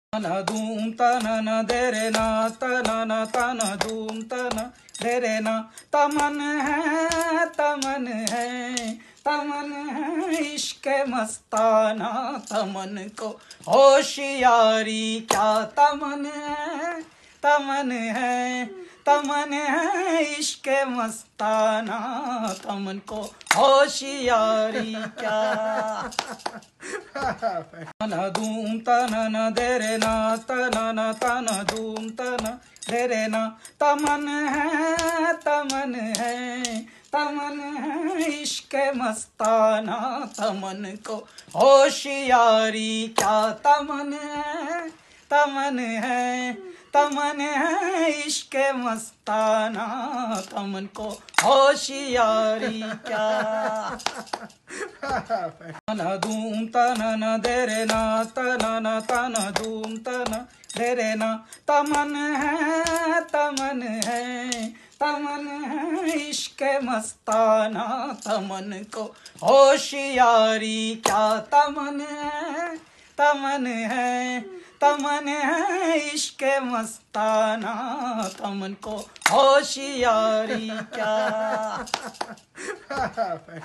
तन धूम तन न दे रे ना तन तन धूम तन दे रे ना। तमन है तमन है तमन है इश्क मस्ताना। तमन को होशियारी क्या तमन है तमन है तमन है इश्क मस्ताना। तमन को होशियारी क्या। तन धूम तन न दे रे ना तन धूम तन दे रे ना। तमन है तमन है तमन है इश्क मस्ताना। तमन को होशियारी क्या तमन है तमन है तमन है इश्क मस्ताना। तमन को होशियारी क्या। तन धूम तन न दे रे ना तन धूम तन दे रे ना। तमन है तमन है तमन है इश्क मस्ताना। तमन को होशियारी क्या तमन है तमन है तमन है इश्क मस्ताना। तमन को होशियारी क्या।